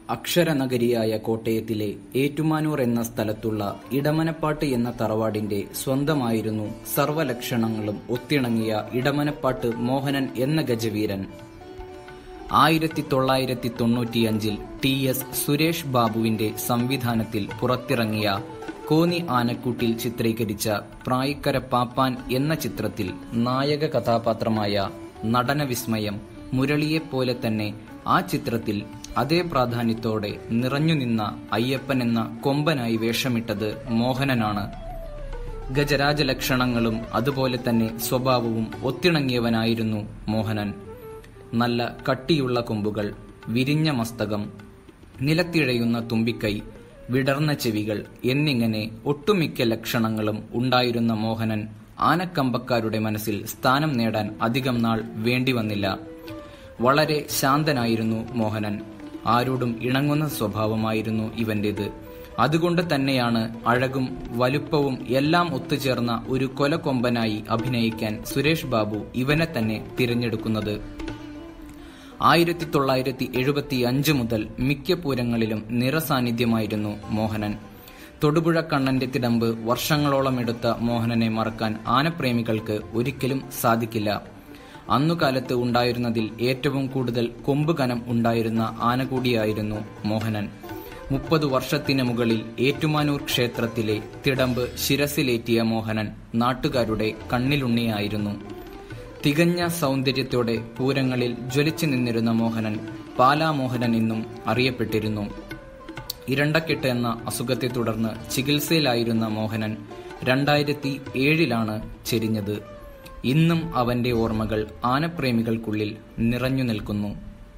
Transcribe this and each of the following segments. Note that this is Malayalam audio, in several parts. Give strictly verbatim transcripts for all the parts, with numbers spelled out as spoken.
അക്ഷരനഗരിയായ കോട്ടയത്തിലെ ഏറ്റുമാനൂർ എന്ന സ്ഥലത്തുള്ള ഇടമനപ്പാട്ട് എന്ന തറവാടിന്റെ സ്വന്തമായിരുന്നു സർവലക്ഷണങ്ങളും ഒത്തിണങ്ങിയ ഇടമനപ്പാട്ട് മോഹനൻ എന്ന ഗജവീരൻ. ആയിരത്തി തൊള്ളായിരത്തി തൊണ്ണൂറ്റിയഞ്ചിൽ ടി എസ് സുരേഷ് ബാബുവിന്റെ സംവിധാനത്തിൽ പുറത്തിറങ്ങിയ കോന്നി ആനക്കൂട്ടിൽ ചിത്രീകരിച്ച പ്രായിക്കര പാപ്പാൻ എന്ന ചിത്രത്തിൽ നായക കഥാപാത്രമായ നടനവിസ്മയം മുരളിയെപ്പോലെ തന്നെ ആ ചിത്രത്തിൽ അതേ പ്രാധാന്യത്തോടെ നിറഞ്ഞുനിന്ന അയ്യപ്പൻ എന്ന കൊമ്പനായി വേഷമിട്ടത് മോഹനനാണ്. ഗജരാജലക്ഷണങ്ങളും അതുപോലെ തന്നെ സ്വഭാവവും ഒത്തിണങ്ങിയവനായിരുന്നു മോഹനൻ. നല്ല കട്ടിയുള്ള കൊമ്പുകൾ, വിരിഞ്ഞ മസ്തകം, നിലത്തിഴയുന്ന തുമ്പിക്കൈ, വിടർന്ന ചെവികൾ എന്നിങ്ങനെ ഒട്ടുമിക്ക ലക്ഷണങ്ങളും ഉണ്ടായിരുന്ന മോഹനൻ ആനക്കമ്പക്കാരുടെ മനസ്സിൽ സ്ഥാനം നേടാൻ അധികം നാൾ വേണ്ടിവന്നില്ല. വളരെ ശാന്തനായിരുന്നു മോഹനൻ. ആരോടും ഇണങ്ങുന്ന സ്വഭാവമായിരുന്നു ഇവന്റേത്. അതുകൊണ്ട് തന്നെയാണ് അഴകും വലുപ്പവും എല്ലാം ഒത്തുചേർന്ന ഒരു കൊലക്കൊമ്പനായി അഭിനയിക്കാൻ സുരേഷ് ബാബു ഇവനെ തന്നെ തിരഞ്ഞെടുക്കുന്നത്. ആയിരത്തി തൊള്ളായിരത്തി എഴുപത്തി അഞ്ച് മുതൽ മിക്ക പൂരങ്ങളിലും നിറസാന്നിധ്യമായിരുന്നു മോഹനൻ. തൊടുപുഴ കണ്ണന്റെ തിടമ്പ് വർഷങ്ങളോളം എടുത്ത മോഹനനെ മറക്കാൻ ആനപ്രേമികൾക്ക് ഒരിക്കലും സാധിക്കില്ല. അന്നുകാലത്ത് ഉണ്ടായിരുന്നതിൽ ഏറ്റവും കൂടുതൽ കൊമ്പ് കനം ഉണ്ടായിരുന്ന ആന കൂടിയായിരുന്നു മോഹനൻ. മുപ്പതു വർഷത്തിന് മുകളിൽ ഏറ്റുമാനൂർ ക്ഷേത്രത്തിലെ തിടമ്പ് ശിരസിലേറ്റിയ മോഹനൻ നാട്ടുകാരുടെ കണ്ണിലുണ്ണിയായിരുന്നു. തികഞ്ഞ സൗന്ദര്യത്തോടെ പൂരങ്ങളിൽ ജ്വലിച്ചു നിന്നിരുന്ന മോഹനൻ പാലാമോഹനൻ എന്നും അറിയപ്പെട്ടിരുന്നു. ഇരണ്ടക്കെട്ട് എന്ന അസുഖത്തെ തുടർന്ന് ചികിത്സയിലായിരുന്ന മോഹനൻ രണ്ടായിരത്തി ഏഴിലാണ് ചെരിഞ്ഞത്. ഇന്നും അവന്റെ ഓർമ്മകൾ ആനപ്രേമികൾക്കുള്ളിൽ നിറഞ്ഞു നിൽക്കുന്നു.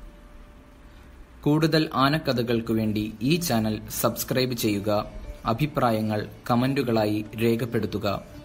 കൂടുതൽ ആനക്കഥകൾക്കു വേണ്ടി ഈ ചാനൽ സബ്സ്ക്രൈബ് ചെയ്യുക. അഭിപ്രായങ്ങൾ കമന്റുകളായി രേഖപ്പെടുത്തുക.